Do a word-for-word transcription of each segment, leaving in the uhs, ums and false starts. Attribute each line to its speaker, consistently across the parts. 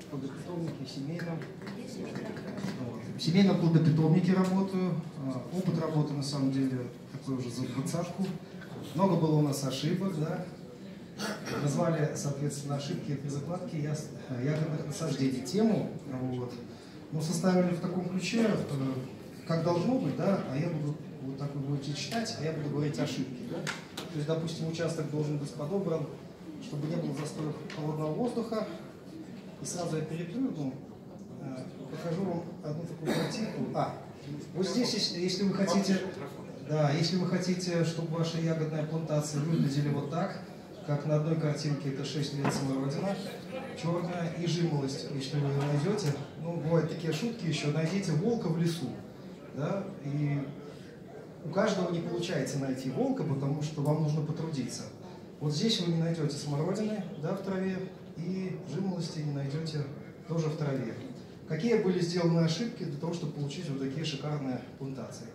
Speaker 1: плодопитомнике, в семейном. В семейном плодопитомнике работаю. Опыт работы на самом деле такой уже за двадцатку. Много было у нас ошибок, да. Назвали, соответственно, ошибки при закладке ягодных насаждений. Тему вот, ну, составили в таком ключе, как должно быть, да, а я буду, вот так вы будете читать, а я буду говорить ошибки. Да? То есть, допустим, участок должен быть подобран, чтобы не было застоя холодного воздуха. И сразу я перепрыгну, покажу вам одну такую картинку. А, вот здесь, если, если вы хотите, да, если вы хотите, чтобы ваши ягодные плантации выглядели вот так, как на одной картинке, это шесть лет смородина, черная и жимолость, если вы ее найдете. Ну, бывают такие шутки еще, найдите волка в лесу. Да? И у каждого не получается найти волка, потому что вам нужно потрудиться. Вот здесь вы не найдете смородины, да, в траве, и жимолости не найдете тоже в траве. Какие были сделаны ошибки для того, чтобы получить вот такие шикарные плантации?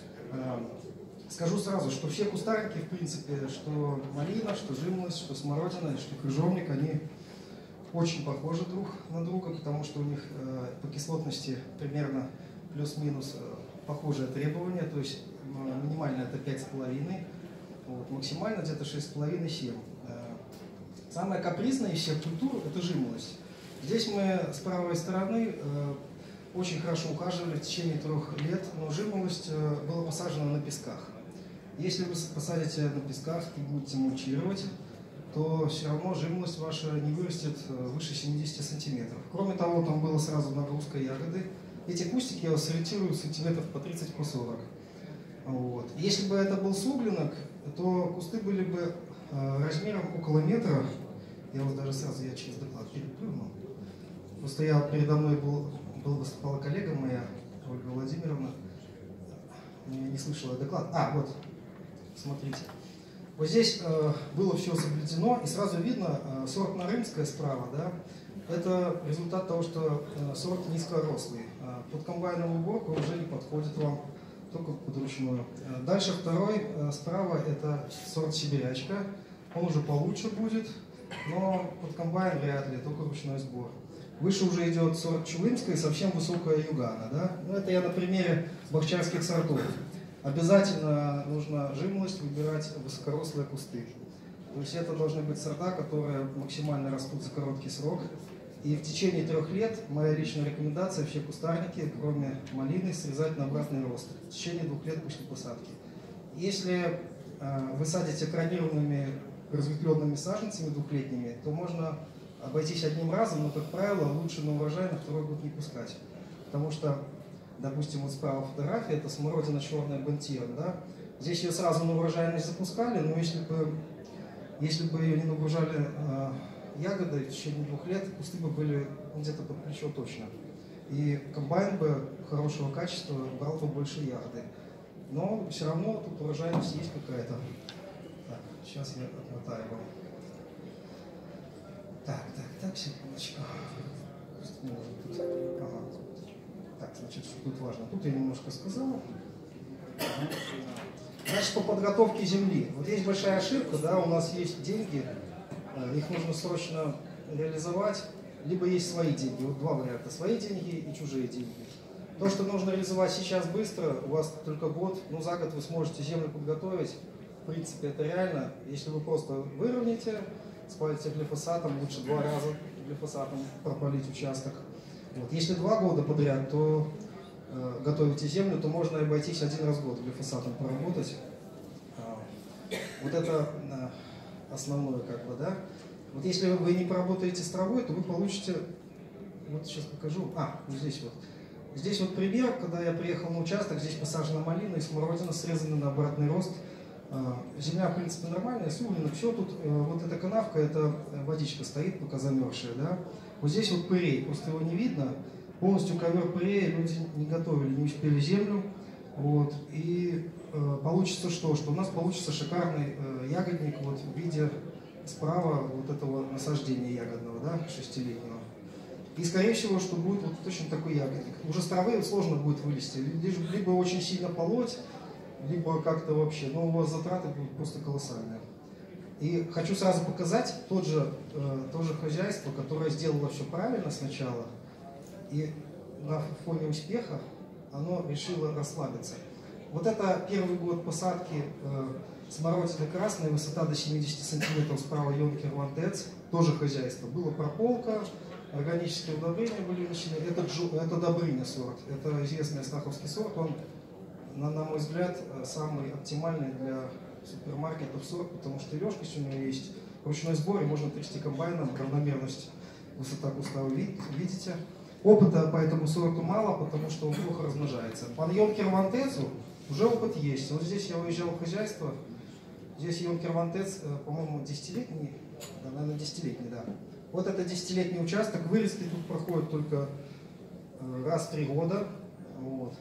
Speaker 1: Скажу сразу, что все кустарники, в принципе, что малина, что жимолость, что смородина, что крыжовник, они очень похожи друг на друга, потому что у них э, по кислотности примерно плюс-минус э, похожие требования, то есть э, минимально это пять с половиной, вот, максимально где-то шесть с половиной — семь. Э, самая капризная из всех культур – это жимолость. Здесь мы с правой стороны э, очень хорошо ухаживали в течение трех лет, но жимолость э, была посажена на песках. Если вы посадите на песках и будете мульчировать, то все равно жимолость ваша не вырастет выше семидесяти сантиметров. Кроме того, там была сразу нагрузка ягоды. Эти кустики я соррентирую сантиметров по тридцать — по сорок. Вот. Если бы это был суглинок, то кусты были бы э, размером около метра. Я вот даже сразу я через доклад перепрыгну. Просто я передо мной был, был выступала коллега моя, Ольга Владимировна. Я не слышала доклад. А, вот. Смотрите, вот здесь э, было все соблюдено, и сразу видно, э, сорт Нарымская справа, да, это результат того, что э, сорт низкорослый. Э, под комбайновую уборку уже не подходит вам, только под ручную. Э, дальше второй, э, справа, это сорт Сибирячка, он уже получше будет, но под комбайн вряд ли, только ручной сбор. Выше уже идет сорт Чулымская и совсем высокая Югана, да, ну, это я на примере бахчарских сортов. Обязательно нужно жимолость выбирать высокорослые кусты. То есть это должны быть сорта, которые максимально растут за короткий срок. И в течение трех лет моя личная рекомендация — все кустарники, кроме малины, срезать на обратный рост в течение двух лет после посадки. Если э, вы садите кронированными разветвленными саженцами двухлетними, то можно обойтись одним разом, но, как правило, лучше на урожай на второй год не пускать. Потому что, допустим, вот справа фотография, это смородина черная бентиром, да? Здесь ее сразу на урожайность запускали, но если бы, если бы ее не нагружали э, ягодой в течение двух лет, кусты бы были где-то под плечо точно. И комбайн бы хорошего качества брал бы больше ягоды. Но все равно тут урожайность есть какая-то. Так, сейчас я отмотаю вам. Так, так, так, секундочку. Ага. Так, значит, что тут важно? Тут я немножко сказал. Значит, по подготовке земли. Вот есть большая ошибка, да, у нас есть деньги, их нужно срочно реализовать, либо есть свои деньги. Вот два варианта: свои деньги и чужие деньги. То, что нужно реализовать сейчас быстро, у вас только год, ну за год вы сможете землю подготовить. В принципе, это реально. Если вы просто выровняете, спалите глифосатом, лучше два раза глифосатом пропалить участок. Вот. Если два года подряд, то э, готовите землю, то можно обойтись один раз в год глифосатом поработать. А, вот это э, основное, как бы, да. Вот если вы не поработаете с травой, то вы получите, вот сейчас покажу, а, вот здесь вот. Здесь вот пример, когда я приехал на участок, здесь посажена малина и смородина, срезаны на обратный рост. Земля, в принципе, нормальная, суглинок, все тут, вот эта канавка, это водичка стоит, пока замерзшая, да. Вот здесь вот пырей, просто его не видно, полностью ковер пырея, люди не готовили, не успели землю, вот, и э, получится что? Что у нас получится шикарный э, ягодник, вот, в виде справа вот этого насаждения ягодного, да, шестилетнего. И, скорее всего, что будет вот точно такой ягодник. Уже с травы сложно будет вылезти, либо очень сильно полоть, либо как-то вообще, но у вас затраты будут просто колоссальные. И хочу сразу показать тот же, то же хозяйство, которое сделало все правильно сначала, и на фоне успеха оно решило расслабиться. Вот это первый год посадки смородины красной, высота до семидесяти сантиметров, справа Юнкер Вантец, тоже хозяйство. Была прополка, органические удобрения были внесены. Это, это Добрыня сорт, это известный астаховский сорт, он, на, на мой взгляд, самый оптимальный для супермаркетов сорт, потому что легкость у него есть, ручной сбор, и можно трясти комбайном, равномерность, высота куста вы видите. Опыта по этому сорту мало, потому что он плохо размножается. По Юнкер Вантецу уже опыт есть. Вот здесь я уезжал в хозяйство. Здесь Юнкер Вантец, по-моему, десятилетний, да, наверное, десятилетний, да. Вот это десятилетний участок, вырезки тут проходят только раз в три года. Вот.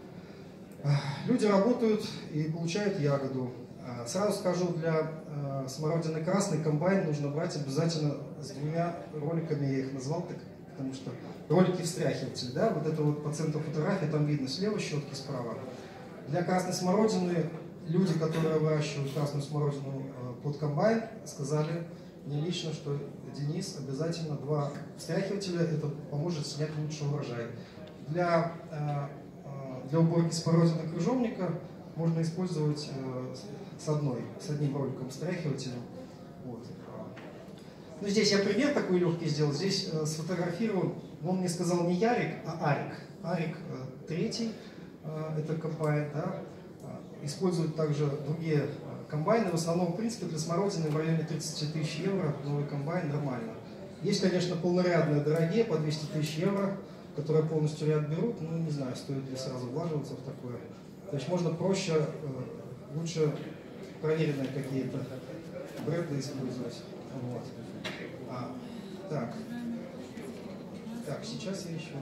Speaker 1: Люди работают и получают ягоду. Сразу скажу, для смородины красной комбайн нужно брать обязательно с двумя роликами, я их назвал так, потому что ролики встряхиватель, да, вот это вот по центру фотографии, там видно слева щетки, справа. Для красной смородины люди, которые выращивают красную смородину под комбайн, сказали мне лично, что Денис, обязательно два встряхивателя, это поможет снять лучший урожай. Для, для уборки смородины крыжовника можно использовать с, одной, с одним роликом встряхивателем. Вот. Ну, здесь я пример такой легкий сделал, здесь сфотографировал, он мне сказал не Ярик, а Арик. Арик третий, это комбайн, да. Используют также другие комбайны. В основном, в принципе, для смородины в районе тридцати тысяч евро новый комбайн нормально. Есть, конечно, полнорядные дорогие, по двести тысяч евро, которые полностью ряд берут. Ну, не знаю, стоит ли сразу влаживаться в такое. То есть можно проще, лучше проверенные какие-то бренды использовать. Вот. А, так. Так, сейчас я еще...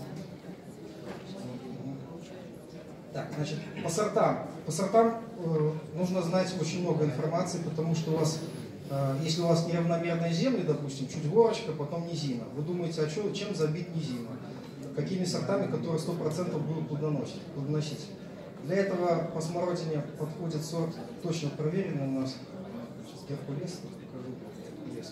Speaker 1: Так, значит, по сортам. По сортам э, нужно знать очень много информации, потому что у вас, э, если у вас неравномерные земли, допустим, чуть горочка, потом низина, вы думаете, а что, чем забить низину? Какими сортами, которые сто процентов будут плодоносить, плодоносить? Для этого по смородине подходит сорт, точно проверенный у нас. Сейчас Геркулес покажу. Геркулес.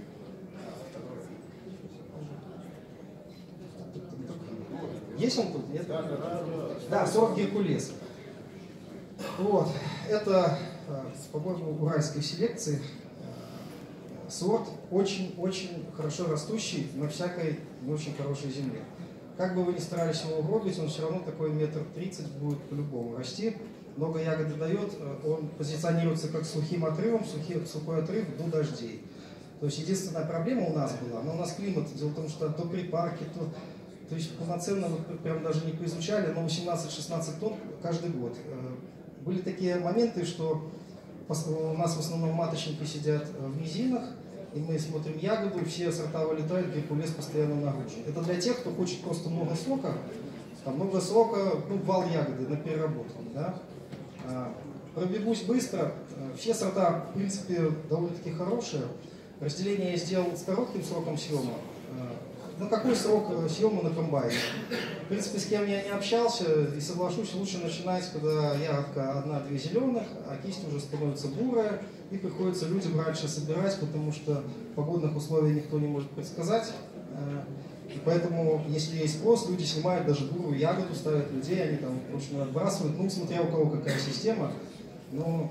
Speaker 1: Есть он тут? Нет? Да, сорт Геркулес. Вот. Это, по-моему, уральской селекции сорт очень-очень хорошо растущий на всякой не очень хорошей земле. Как бы вы ни старались его угробить, он все равно такой метр тридцать будет по-любому расти. Много ягоды дает, он позиционируется как сухим отрывом, сухий, сухой отрыв до дождей. То есть единственная проблема у нас была, но у нас климат, дело в том, что то припарки, то... То есть полноценно, вот, прям даже не поизучали, но восемнадцать-шестнадцать тонн каждый год. Были такие моменты, что у нас в основном маточники сидят в низинах, и мы смотрим ягоду, все сорта вылетают, Геркулес постоянно нагружен. Это для тех, кто хочет просто много сока, там много сока, ну, вал ягоды на переработку. Да? Пробегусь быстро, все сорта, в принципе, довольно-таки хорошие. Разделение я сделал с коротким сроком съема. Ну, какой срок съема на комбайне? В принципе, с кем я не общался и соглашусь, лучше начинать, когда ягодка одна-две зеленых, а кисть уже становится бурая, и приходится людям раньше собирать, потому что погодных условий никто не может предсказать. И поэтому, если есть спрос, люди снимают даже бурую ягоду, ставят людей, они там вручную отбрасывают. Ну, смотря у кого какая система. Но...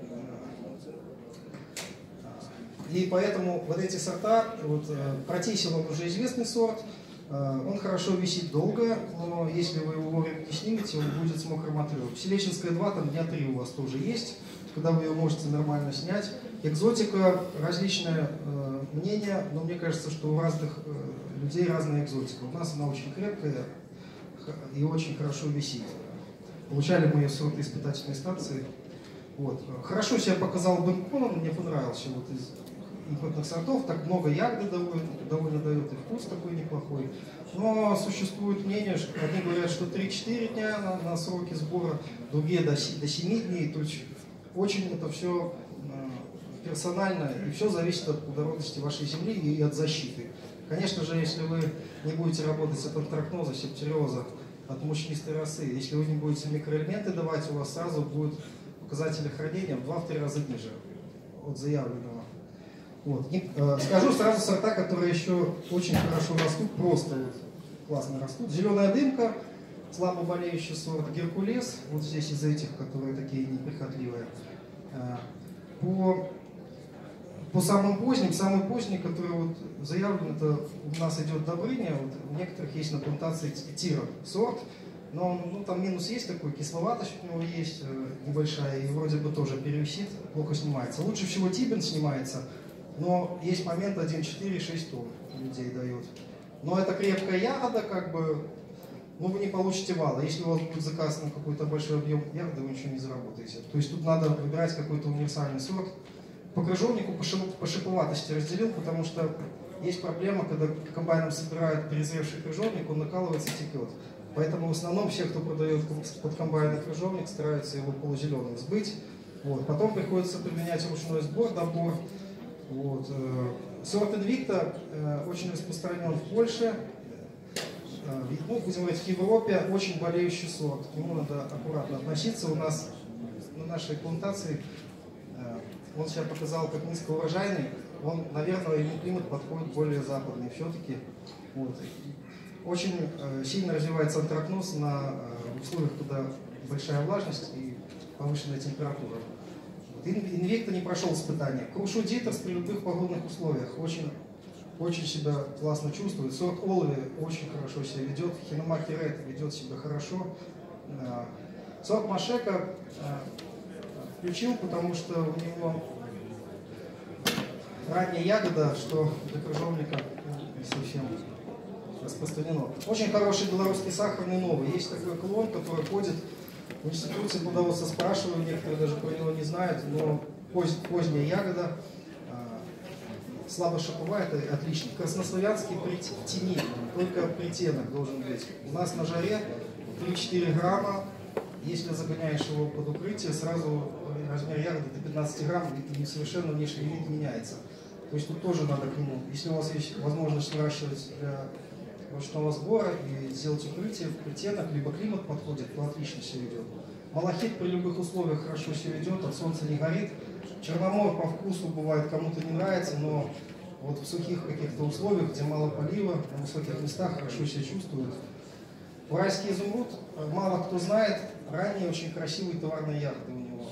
Speaker 1: И поэтому вот эти сорта, вот, Протисил, он уже известный сорт, он хорошо висит долго, но если вы его вовремя не снимете, он будет с мокрым отрывом. Селещинская два, там дня три у вас тоже есть, когда вы ее можете нормально снять. Экзотика, различные э, мнения, но мне кажется, что у разных э, людей разная экзотика. У нас она очень крепкая и очень хорошо висит. Получали мы ее с сорта испытательной станции. Вот. Хорошо себя показал Бенкон, он мне понравился вот из импортных сортов, так много ягоды довольно, довольно дает, и вкус такой неплохой. Но существует мнение, что одни говорят, что три-четыре дня на, на сроки сбора, другие до, до семи дней. То есть очень это все э, персонально, и все зависит от плодородности вашей земли и от защиты. Конечно же, если вы не будете работать от антракноза, септериоза, от мучнистой росы, если вы не будете микроэлементы давать, у вас сразу будут показатели хранения в два-три раза ниже. от заявленного. Вот. И, э, скажу сразу сорта, которые еще очень хорошо растут, просто вот, классно растут. Зеленая дымка, слабо болеющий сорт, Геркулес, вот здесь из этих, которые такие неприхотливые. Э, по, по самым поздним, самый поздний, который вот заявлен, это у нас идет Добрыня, вот у некоторых есть на плантации Тира сорт, но он, ну, там минус есть такой, кисловатость у него есть э, небольшая, и вроде бы тоже перевисит, плохо снимается. Лучше всего Тибен снимается, но есть момент один целых четыре десятых — шесть тонн людей дает. Но это крепкая ягода, как бы, ну вы не получите вала. Если у вас будет заказ на какой-то большой объем ягоды, вы ничего не заработаете. То есть тут надо выбирать какой-то универсальный сорт. По крыжовнику, по шиповатости разделил, потому что есть проблема, когда комбайном собирают перезревший крыжовник, он накалывается и текет. Поэтому в основном все, кто продает под комбайный крыжовник, стараются его полузеленым сбыть. Вот. Потом приходится применять ручной сбор, добор. Вот. Сорт Инвикта э, очень распространен в Польше, э, ну, будем говорить, в Европе, очень болеющий сорт. К нему надо аккуратно относиться. У нас на нашей плантации, э, он себя показал как низкоурожайный, он, наверное, ему климат подходит более западный все-таки. Вот. Очень э, сильно развивается антракноз на э, условиях, когда большая влажность и повышенная температура. Инвикта не прошел испытания. Крушу Дитерс при любых погодных условиях очень, очень себя классно чувствует. Сорт Олви очень хорошо себя ведет. Хиномаки Ред ведет себя хорошо. Сорт Машека включил, потому что у него ранняя ягода, что для крыжовника не совсем распространено. Очень хороший белорусский сахарный новый. Есть такой клон, который ходит. В институте плодоводства спрашиваю, некоторые даже про него не знают, но поз, поздняя ягода, э, слабо шиповая, это отлично. Краснославянский при тени, только притенок должен быть. У нас на жаре три-четыре грамма, если загоняешь его под укрытие, сразу размер ягоды до пятнадцати грамм и совершенно внешний вид меняется. То есть тут тоже надо к нему, если у вас есть возможность выращивать для ручного сбора и сделать укрытие в притенок, либо климат подходит, то отлично все ведет. Малахит при любых условиях хорошо все ведет, от солнца не горит. Черномор по вкусу бывает кому-то не нравится, но вот в сухих каких-то условиях, где мало полива, на высоких местах хорошо себя чувствует. Уральский изумруд мало кто знает, ранее очень красивые товарные ягоды у него.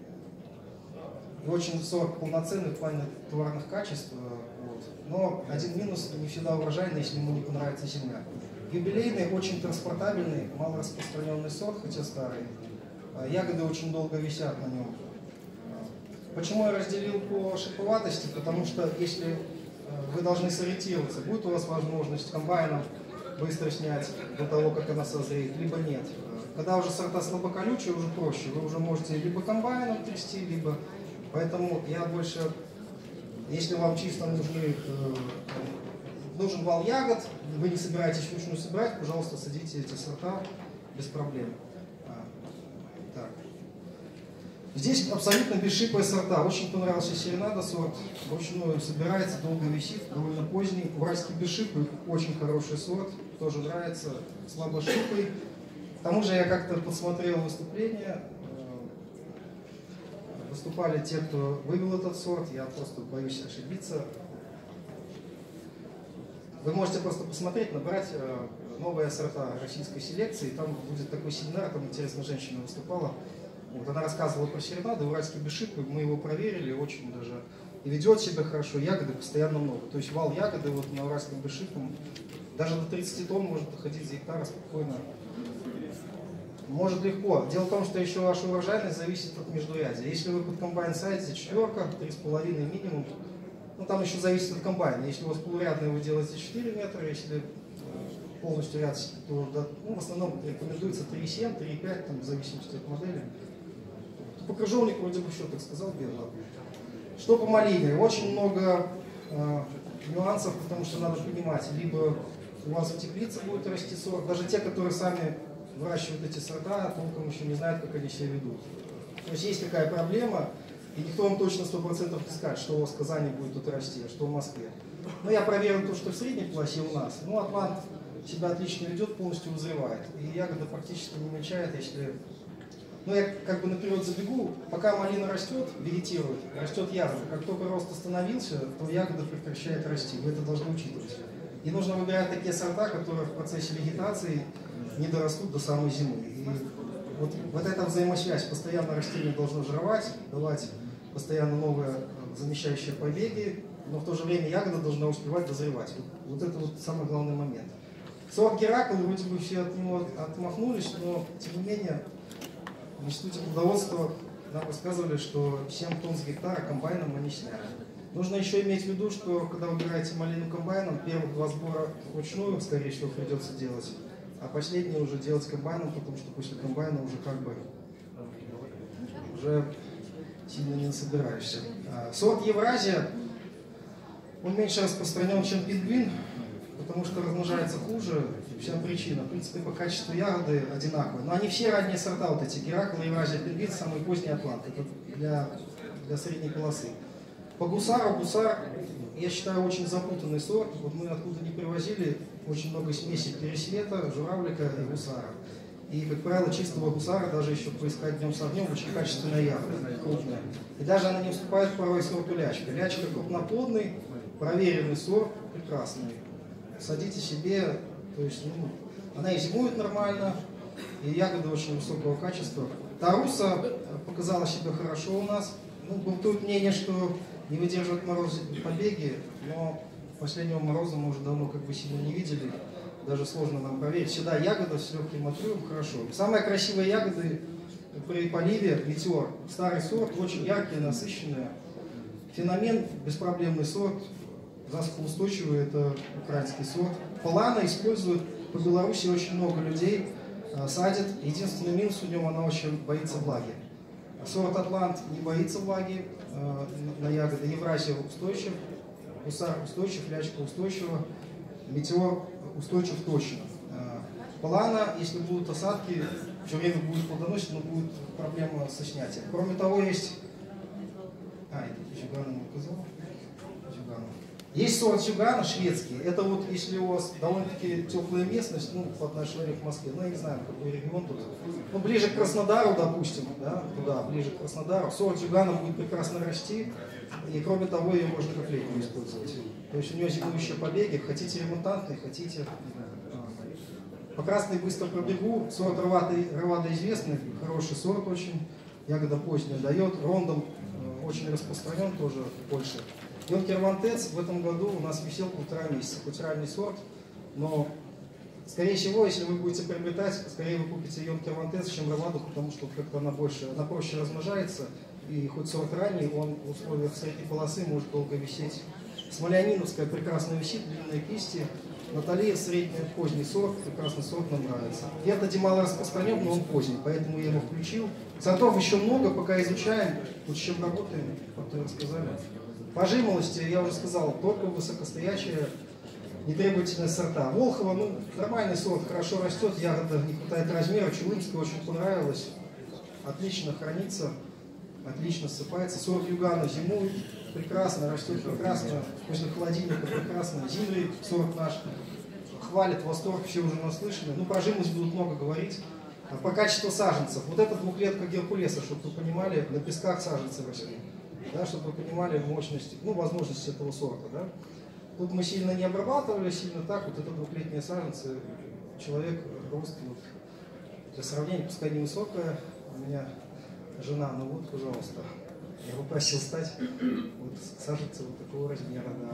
Speaker 1: И очень сорт полноценный в плане товарных качеств. Вот. Но один минус, не всегда урожайный, если ему не понравится земля. Юбилейный, очень транспортабельный, малораспространенный сорт, хотя старый. Ягоды очень долго висят на нем. Почему я разделил по шиповатости? Потому что если вы должны сориентироваться, будет у вас возможность комбайном быстро снять до того, как она созреет, либо нет. Когда уже сорта слабоколючие, уже проще. Вы уже можете либо комбайном трясти, либо... Поэтому я больше... Если вам чисто нужны, э, нужен вал ягод, вы не собираетесь вручную собирать, пожалуйста, садите эти сорта без проблем. А, так. Здесь абсолютно бесшипые сорта. Очень понравился Серенада сорт. Вручную собирается, долго висит, довольно поздний. Уральский бесшипый, очень хороший сорт, тоже нравится, слабошипый. К тому же я как-то подсмотрел выступление. Выступали те, кто вывел этот сорт, я просто боюсь ошибиться. Вы можете просто посмотреть, набрать новые сорта российской селекции, там будет такой семинар, там интересная женщина выступала. Вот, она рассказывала про Серенаду, уральский бесшипый, мы его проверили, очень даже и ведет себя хорошо, ягоды постоянно много. То есть вал ягоды вот на уральском бесшипом даже до тридцати тонн может доходить за гектар спокойно. Может легко. Дело в том, что еще ваша урожайность зависит от междурядия. Если вы под комбайн садите четверка, три с половиной минимум, ну там еще зависит от комбайна. Если у вас полурядный, вы делаете четыре метра, если полностью ряд, то ну, в основном рекомендуется три и семь, три и пять, там, в зависимости от модели. По крыжовнику вроде бы все так сказал, бедно. Что по малине? Очень много э, нюансов, потому что надо понимать, либо у вас в теплице будет расти сорт, даже те, которые сами выращивают эти сорта, толком еще не знают, как они себя ведут. То есть есть такая проблема, и никто вам точно сто процентов не скажет, что у вас в Казани будет тут расти, а что в Москве. Но я проверил то, что в средней полосе у нас. Ну, Атлант себя отлично ведет, полностью вызревает. И ягода практически не мельчает, если Ну, я как бы наперед забегу, пока малина растет, вегетирует, растет ягода. Как только рост остановился, то ягода прекращает расти. Вы это должны учитывать. И нужно выбирать такие сорта, которые в процессе вегетации не дорастут до самой зимы. И вот, вот эта взаимосвязь, постоянно растение должно жировать, давать постоянно новые замещающие побеги, но в то же время ягода должна успевать дозревать. Вот, вот это вот самый главный момент. Сорт Геракл, вроде бы все от него отмахнулись, но тем не менее в институте плодоводства нам рассказывали, что семь тонн с гектара комбайном мы не сняли. Нужно еще иметь в виду, что когда выбираете малину комбайном, первых два сбора вручную, скорее всего, придется делать, а последние уже делать комбайном, потому что после комбайна уже как бы уже сильно не насобираешься. Сорт Евразия, он меньше распространен, чем пингвин, потому что размножается хуже. Вся причина. В принципе, по качеству ягоды одинаковые. Но они все ранние сорта, вот эти Геракл, Евразия, пингвин, самый поздний атлант. Это для, для средней полосы. По гусару, гусар, я считаю, очень запутанный сорт. Вот мы откуда не привозили, очень много смесей пересвета, журавлика и гусара. И, как правило, чистого гусара даже еще поискать днем с огнем очень качественная ягода, крупная. И даже она не уступает порой сорту лячка. Лячка крупноплодный, проверенный сорт, прекрасный. Садите себе, то есть, ну, она и зимует нормально, и ягоды очень высокого качества. Таруса показала себя хорошо у нас. Ну, бытует мнение, что не выдерживает морозы побеги, но последнего мороза мы уже давно как бы сильно не видели. Даже сложно нам проверить. Всегда ягода с легким отрывом, хорошо. Самые красивые ягоды при поливе метеор. Старый сорт, очень яркие, насыщенные. Феномен, беспроблемный сорт. Засухоустойчивый, это украинский сорт. Полана используют по Беларуси очень много людей, э, садят. Единственный минус у него, она очень боится влаги. Сорт Атлант не боится влаги э, на ягоды. Евразия устойчив, гусар устойчив, лячка устойчива, метеор устойчив точно. Э, Полана, если будут осадки, все время будет плодоносить, но будет проблема со снятием. Кроме того, есть... А, это Зюгана не указал. Есть сорт Зюгана шведский. Это вот если у вас довольно-таки теплая местность, ну, по отношению к Москве, ну, я не знаю, какой регион тут. Ну, ближе к Краснодару, допустим, да, туда, ближе к Краснодару. Сорт Зюгана будет прекрасно расти, и кроме того, ее можно как летнюю использовать. То есть у нее зимующие побеги, хотите ремонтантные, хотите... По красной быстро пробегу. Сорт Равада известный, хороший сорт очень, ягода поздняя дает. Рондом э, очень распространен тоже в Польше. Юнкер Вантец в этом году у нас висел полтора месяца, хоть ранний сорт, но, скорее всего, если вы будете приобретать, скорее вы купите Юнкер Вантец, чем Раваду, потому что как-то она больше, она проще размножается, и хоть сорт ранний, он в условиях средней полосы может долго висеть. Смоляниновская прекрасно висит, длинные кисти. Наталья средний поздний сорт, прекрасный сорт, нам нравится. Гердади мало распространен, но он поздний, поэтому я его включил. Сортов еще много, пока изучаем, вот с чем работаем, как вы рассказали. По жимолости, я уже сказал, только высокостоячие, нетребовательные сорта. Волхова, ну, нормальный сорт, хорошо растет, ягода не хватает размера. Чулымская очень понравилась, отлично хранится, отлично ссыпается. Сорт Югана зимует, прекрасно, растет прекрасно, после холодильника прекрасно. Зимри, сорт наш, хвалит, восторг, все уже наслышаны. Ну, про жимолость будут много говорить. По качеству саженцев. Вот эта двухлетка Геркулеса, чтобы вы понимали, на песках саженцы росли. Да, чтобы вы понимали мощность, ну, возможности этого сорта. Да. Тут мы сильно не обрабатывали, сильно так. Вот это двухлетние саженцы, человек рост, вот, для сравнения, пускай невысокая, у меня жена, ну вот, пожалуйста, я его просил стать, вот саженцы вот такого размера. Да.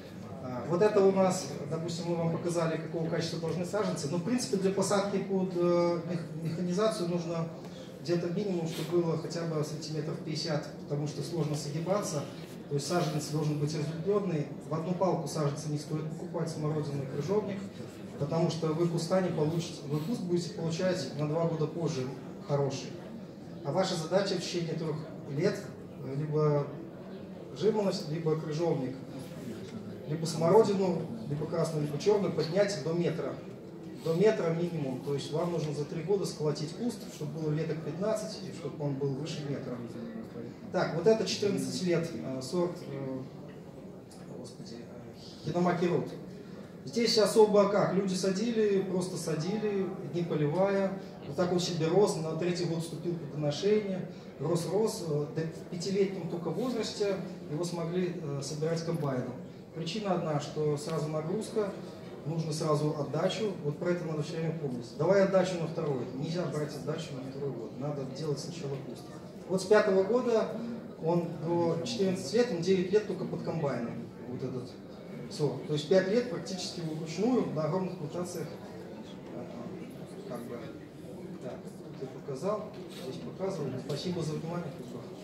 Speaker 1: А, вот это у нас, допустим, мы вам показали, какого качества должны саженцы, но в принципе для посадки под э, механизацию нужно где-то минимум, чтобы было хотя бы сантиметров пятьдесят, потому что сложно согибаться. То есть саженец должен быть разветвленный. В одну палку саженца не стоит покупать, смородиный крыжовник, потому что вы куста не получите. Вы куст будете получать на два года позже хороший. А ваша задача в течение трех лет либо жимолость, либо крыжовник, либо смородину, либо красную, либо черную поднять до метра. До метра минимум, то есть вам нужно за три года сколотить куст, чтобы было веток пятнадцать, и чтобы он был выше метра. Так, вот это четырнадцать лет, сорт, господи, Хиномаки Рот. Здесь особо как, люди садили, просто садили, не поливая. Вот так он себе рос, на третий год вступил в плодоношение, рос-рос. До пятилетнем только возрасте его смогли собирать комбайном. Причина одна, что сразу нагрузка, нужно сразу отдачу. Вот про это надо все время помнить. Давай отдачу на второй. Нельзя брать отдачу на второй год. Надо делать сначала куст. Вот с пятого года он до четырнадцати лет, он девять лет только под комбайном. Вот этот сорт. То есть пять лет практически вручную на огромных плантациях. Как бы. Так, ты показал, здесь показывал. Спасибо за внимание.